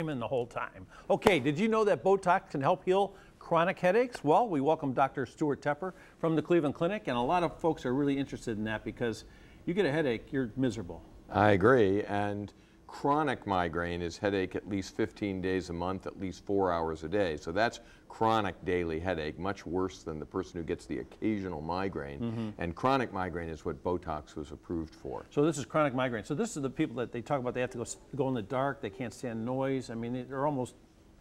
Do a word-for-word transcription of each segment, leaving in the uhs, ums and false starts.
in the whole time. Okay, did you know that Botox can help heal chronic headaches? Well, we welcome Doctor Stuart Tepper from the Cleveland Clinic, and a lot of folks are really interested in that because you get a headache, you're miserable. I agree, and chronic migraine is headache at least fifteen days a month, at least four hours a day. So that's chronic daily headache, much worse than the person who gets the occasional migraine. Mm-hmm. And chronic migraine is what Botox was approved for. So this is chronic migraine. So this is the people that they talk about, they have to go, go in the dark, they can't stand noise. I mean, they're almost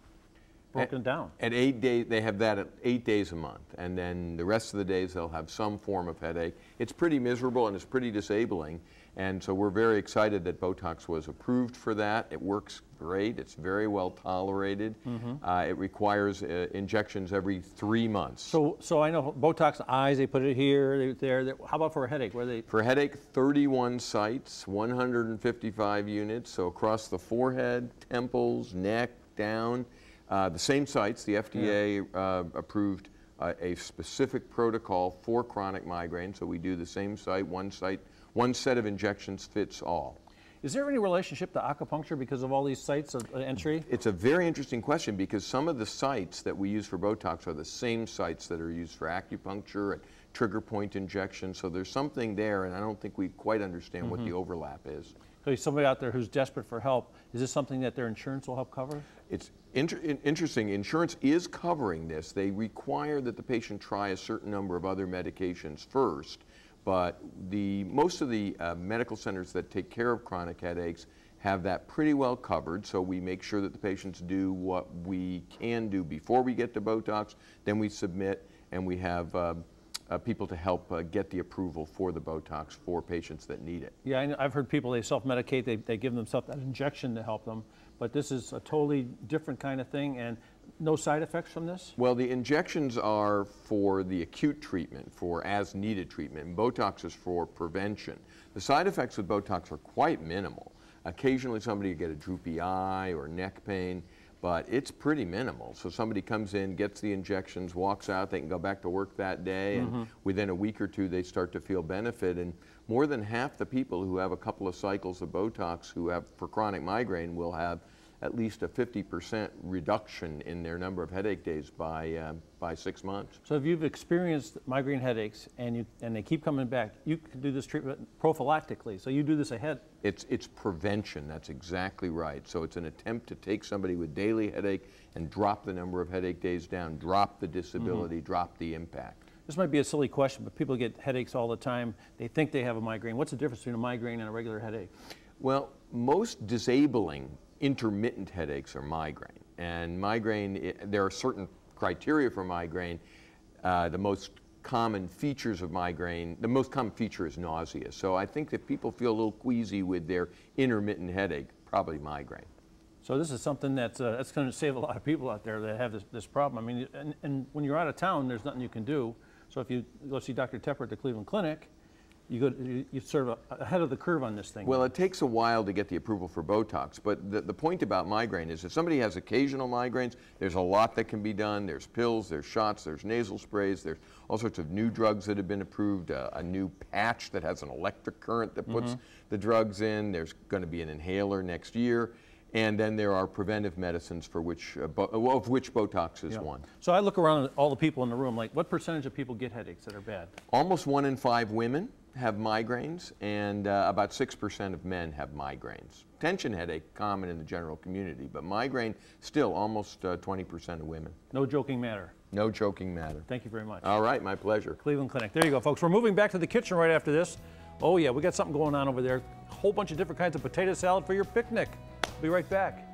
broken at, down. At eight days, they have that at eight days a month, and then the rest of the days they'll have some form of headache. It's pretty miserable and it's pretty disabling, and so we're very excited that Botox was approved for that. It works great. It's very well tolerated. Mm-hmm. uh, it requires uh, injections every three months. So, so I know Botox in the eyes, they put it here, they, there. They, how about for a headache? Where they? For a headache, thirty-one sites, one hundred fifty-five units, so across the forehead, temples, neck, down. Uh, the same sites, the F D A yeah. uh, approved uh, a specific protocol for chronic migraine, so we do the same site, one site, one set of injections fits all. Is there any relationship to acupuncture because of all these sites of entry? It's a very interesting question because some of the sites that we use for Botox are the same sites that are used for acupuncture and trigger point injections, so there's something there, and I don't think we quite understand mm-hmm. what the overlap is. So somebody out there who's desperate for help, is this something that their insurance will help cover? It's inter interesting. Insurance is covering this. They require that the patient try a certain number of other medications first, but the, most of the uh, medical centers that take care of chronic headaches have that pretty well covered, so we make sure that the patients do what we can do before we get to Botox, then we submit, and we have uh, Uh, people to help uh, get the approval for the Botox for patients that need it. Yeah, I know, I've heard people, they self-medicate, they, they give themselves that injection to help them, but this is a totally different kind of thing, and no side effects from this? Well, the injections are for the acute treatment, for as-needed treatment, and Botox is for prevention. The side effects with Botox are quite minimal. Occasionally somebody will get a droopy eye or neck pain, but it's pretty minimal. So somebody comes in, gets the injections, walks out, they can go back to work that day, and mm-hmm. within a week or two they start to feel benefit. And more than half the people who have a couple of cycles of Botox who have for chronic migraine will have at least a fifty percent reduction in their number of headache days by, uh, by six months. So if you've experienced migraine headaches and, you, and they keep coming back, you can do this treatment prophylactically. So you do this ahead. It's, it's prevention, that's exactly right. So it's an attempt to take somebody with daily headache and drop the number of headache days down, drop the disability, mm-hmm. drop the impact. This might be a silly question, but people get headaches all the time. They think they have a migraine. What's the difference between a migraine and a regular headache? Well, most disabling intermittent headaches are migraine. And migraine, it, there are certain criteria for migraine. Uh, the most common features of migraine, the most common feature is nausea. So I think that people feel a little queasy with their intermittent headache, probably migraine. So this is something that's, uh, that's going to save a lot of people out there that have this, this problem. I mean, and, and when you're out of town, there's nothing you can do. So if you go see Doctor Tepper at the Cleveland Clinic, You go, you're sort of ahead of the curve on this thing. Well, it takes a while to get the approval for Botox, but the, the point about migraine is if somebody has occasional migraines, there's a lot that can be done. There's pills, there's shots, there's nasal sprays, there's all sorts of new drugs that have been approved, uh, a new patch that has an electric current that puts mm-hmm. the drugs in. There's going to be an inhaler next year. And then there are preventive medicines for which, uh, bo of which Botox is yeah. one. So I look around at all the people in the room, like what percentage of people get headaches that are bad? Almost one in five women have migraines, and uh, about six percent of men have migraines. Tension headache, common in the general community, but migraine, still almost uh, twenty percent of women. No joking matter. No joking matter. Thank you very much. All right, my pleasure. Cleveland Clinic. There you go, folks. We're moving back to the kitchen right after this. Oh yeah, we got something going on over there. A whole bunch of different kinds of potato salad for your picnic. Be right back.